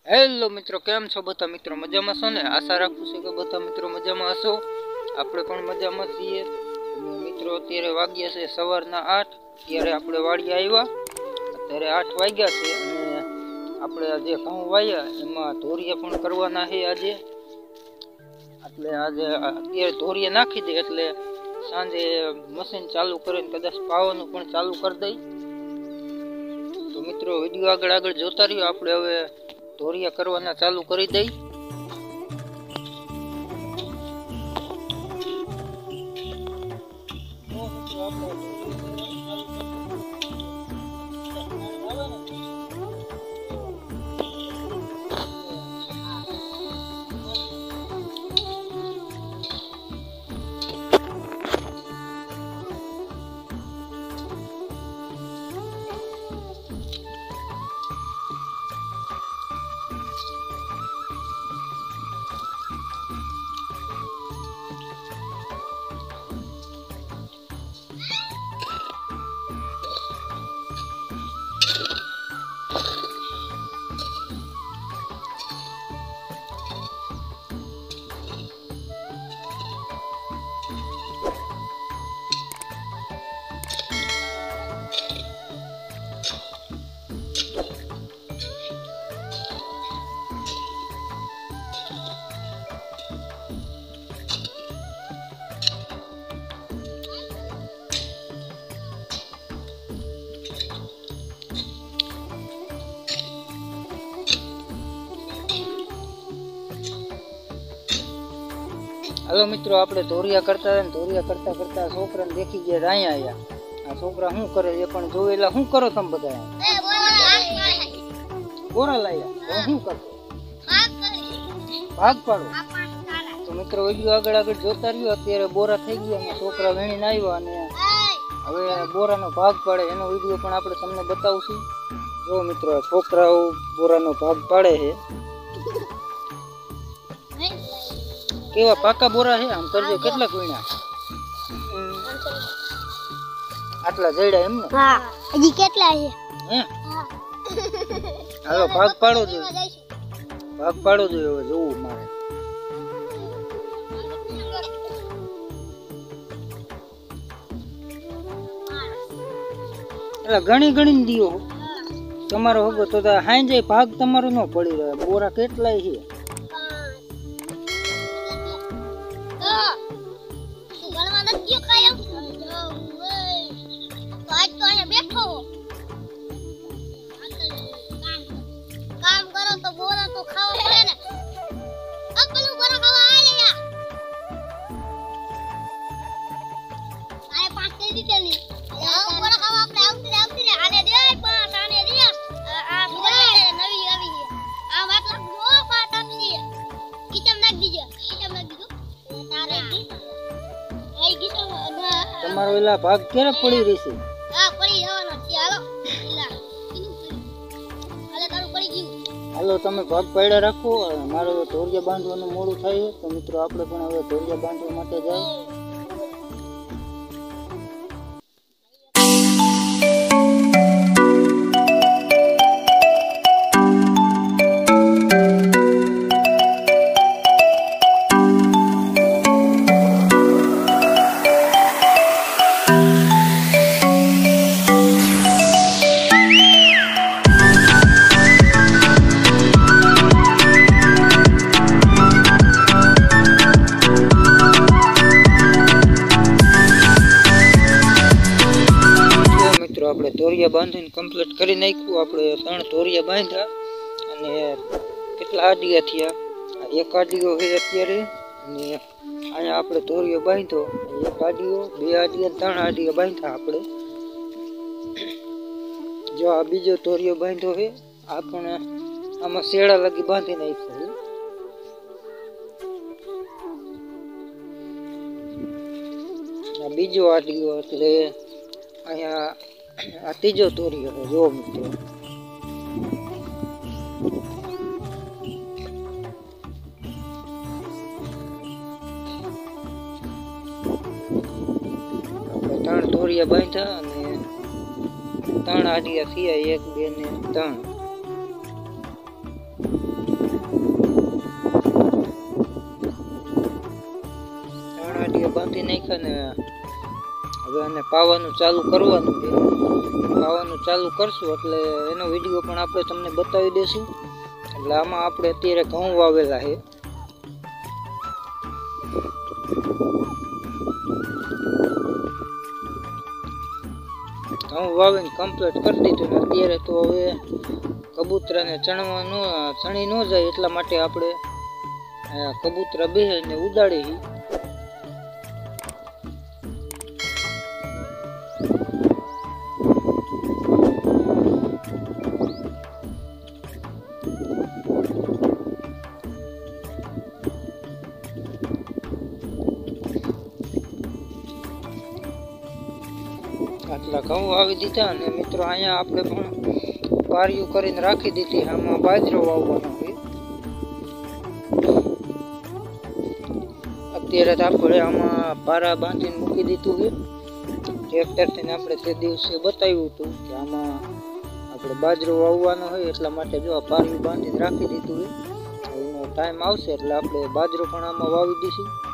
Hello મિત્રો, કેમ છો બધા મિત્રો? મજામાં છો ને? આશા રાખું છું કે બધા મિત્રો મજામાં હશો. આપણે પણ મજામાં છીએ. મિત્રો અત્યારે વાગ્યા છે સવારના 8. ત્યારે આપણે વાડીએ આવ્યા. અત્યારે 8 વાગ્યા છે અને આપણે આજે ઘઉં વાયા એમાં ધોરિયા પણ કરવાના છે આજે. એટલે આજે અત્યારે ધોરિયા નાખી દે એટલે સાંજે મશીન ચાલુ કરીને કદાચ પાવાનું પણ ચાલુ કરી દઈ. તો મિત્રો વિડીયો આગળ જોતા રહ્યો. આપણે હવે ધોરિયા કરવાના ચાલુ કરી દઈ. હાલો મિત્રો, આપણે ધોરિયા કરતા કરતા છોકરાને દેખી ગયા અહીંયા આ છોકરા શું કરે એ પણ જોયેલા. શું કરો તમે બધા? બોરા લાયા. શું કરતો? ભાગ પાડો. તો મિત્રો વિડીયો આગળ જોતા રહ્યો. અત્યારે બોરા થઈ ગયા, છોકરા વીણીને આવ્યા અને હવે બોરાનો ભાગ પાડે એનો વિડીયો પણ આપણે તમને બતાવશું. જો મિત્રો, છોકરાઓ બોરાનો ભાગ પાડે છે. કેવા પાકા બોરા છે, આમ કરજો. કેટલા વીણ્યા? આટલા જડ્યા એમ ને? હા, હજી કેટલા છે? હે, હાલો ભાગ પાડો જોઈએ. ભાગ પાડો જોઈએ. હવે જોવું મારે. એટલે ઘણી દીવો તમારો હોગો તો હાંજે ભાગ તમારો ન પડી રહ્યો. બોરા કેટલાય છે? તમારો એલા ભાગ ક્યારે પડી રહેશે? હાલો તમે ભાગ પાડ્યા રાખો. મારે ધોરિયા બાંધવાનું મોડું થાય તો મિત્રો આપણે પણ હવે ધોરિયા બાંધવા માટે જાય. આપણે ધોરિયા બાંધીને કમ્પ્લીટ કરી નાખ્યું. આપણે 3 ધોરિયા બાંધ્યા અને કેટલા આડિયા થયા? એક આડિયો છે અત્યારે અને અહીંયા આપણે ધોરિયો બાંધ્યો. 1 આડિયો, 2 આડિયા, 3 આડિયા બાંધ્યા આપણે. જો આ બીજો ધોરિયો બાંધ્યો છે. આ પણ આમાં શેડા લગી બાંધી નાખ્યો. આ બીજો આડિયો એટલે અહીંયા આ ત્રીજો ધોરિયો છે. જો મિત્રો, આપણે 3 ધોરિયા બાંધ્યા અને 3 આડિયા થયા. 1, 2 ને 3. નાખે ને હવે એને પાવાનું ચાલુ કરવાનું છે. પાવાનું ચાલુ કરશું એટલે એનો વિડીયો પણ આપણે તમને બતાવી દઈશું. એટલે આમાં આપણે અત્યારે ઘઉં વાવેલા છે. ઘઉં વાવીને કમ્પ્લીટ કરી દીધું ને અત્યારે તો હવે કબૂતરાને ચણી ન જાય એટલા માટે આપણે કબૂતરા બેહીને ઉડાડી. આટલા ઘઉં વાવી દીધા અને મિત્રો અહીંયા આપણે પણ પારિયું કરીને રાખી દીધી. આમાં બાજરો વાવવાનો છે. અત્યારે તો આપણે આમાં પારા બાંધીને મૂકી દીધું છે. ટ્રેક્ટરથી આપણે તે દિવસે બતાવ્યું હતું કે આમાં આપણે બાજરો વાવવાનો હોય એટલા માટે જો આ પારિયું બાંધીને રાખી દીધું છે. એનો ટાઈમ આવશે એટલે આપણે બાજરો પણ આમાં વાવી દઈશું.